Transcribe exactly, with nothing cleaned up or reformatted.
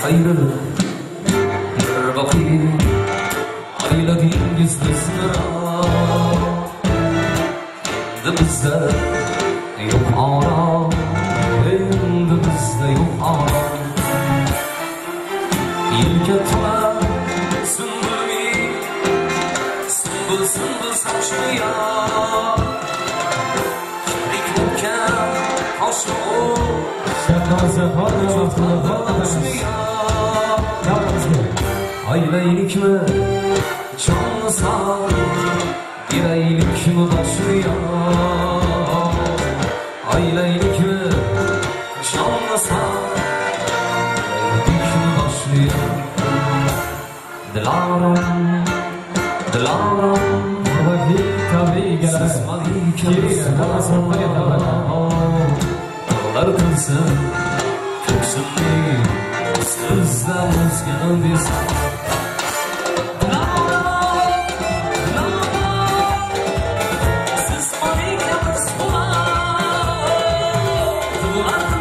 xayri bir boqiy ayladingiz bizni endi bizda yo'q orom endi bizda yo'q orom yelka to'la sunbulmi sunbul sunbul sochliya kiriklarkan hoshio aylaylikmi jonni sal biraylikmi boshliya aylaylikmi jonni sal biraylikmi boshliya dilarim dilarim siz malikimsiz dog'lar qilsin ko'ksimni sizdan o'zgan desam siz malikimiz